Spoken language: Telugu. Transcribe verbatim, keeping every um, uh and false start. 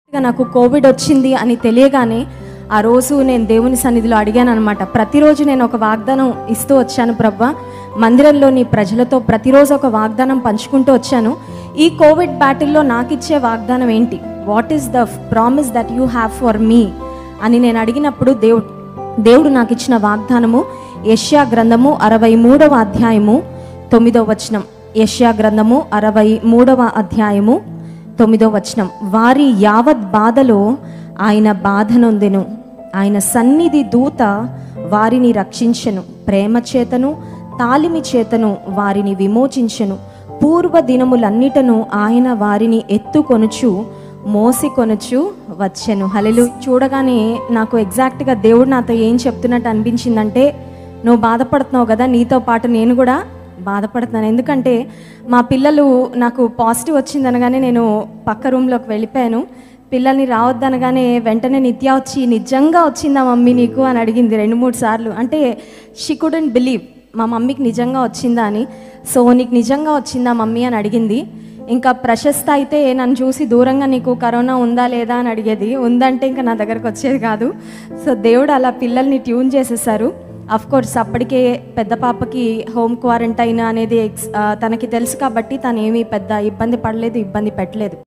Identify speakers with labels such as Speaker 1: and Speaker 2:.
Speaker 1: నాకు కోవిడ్ వచ్చింది అని తెలియగానే ఆ రోజు నేను దేవుని సన్నిధిలో అడిగాను అనమాట. ప్రతిరోజు నేను ఒక వాగ్దానం ఇస్తూ వచ్చాను ప్రభువా, మందిరంలోని ప్రజలతో ప్రతిరోజు ఒక వాగ్దానం పంచుకుంటూ వచ్చాను. ఈ కోవిడ్ బ్యాటిల్లో నాకు ఇచ్చే వాగ్దానం ఏంటి, what is the promise that you have for me అని నేను అడిగినప్పుడు దేవుడు దేవుడు నాకు ఇచ్చిన వాగ్దానము యెషయా గ్రంథము అరవై మూడవ అధ్యాయము తొమ్మిదవ వచనం. యెషయా గ్రంథము అరవై మూడవ అధ్యాయము తొమ్మిదో వచనం. వారి యావత్ బాధలో ఆయన బాధ నొందెను, ఆయన సన్నిధి దూత వారిని రక్షించెను, ప్రేమ చేతను తాలిమి చేతను వారిని విమోచించెను, పూర్వ దినములన్నిటను ఆయన వారిని ఎత్తుకొనుచు మోసికొనుచు వచ్చెను. హల్లెలూయా. చూడగానే నాకు ఎగ్జాక్ట్గా దేవుడు నాతో ఏం చెప్తున్నట్టు అనిపించిందంటే, నువ్వు బాధపడుతున్నావు కదా, నీతో పాటు నేను కూడా బాధపడుతున్నాను. ఎందుకంటే మా పిల్లలు నాకు పాజిటివ్ వచ్చిందనగానే నేను పక్క రూమ్లోకి వెళ్ళిపోయాను. పిల్లల్ని రావద్దనగానే వెంటనే నిత్య వచ్చి నిజంగా వచ్చిందా మమ్మీ నీకు అని అడిగింది రెండు మూడు సార్లు. అంటే షీ కుడెంట్ బిలీవ్ మా మమ్మీకి నిజంగా వచ్చిందా అని. సో నీకు నిజంగా వచ్చిందా మమ్మీ అని అడిగింది. ఇంకా ప్రశస్త అయితే నన్ను చూసి దూరంగా నీకు కరోనా ఉందా లేదా అని అడిగేది. ఉందంటే ఇంకా నా దగ్గరకు వచ్చేది కాదు. సో దేవుడు అలా పిల్లల్ని ట్యూన్ చేసేసారు. అఫ్ కోర్స్ అప్పటికే పెద్ద పాపకి హోమ్ క్వారంటైన్ అనేది తనకి తెలుసు కాబట్టి తను ఏమీ పెద్ద ఇబ్బంది పడలేదు, ఇబ్బంది పెట్టలేదు.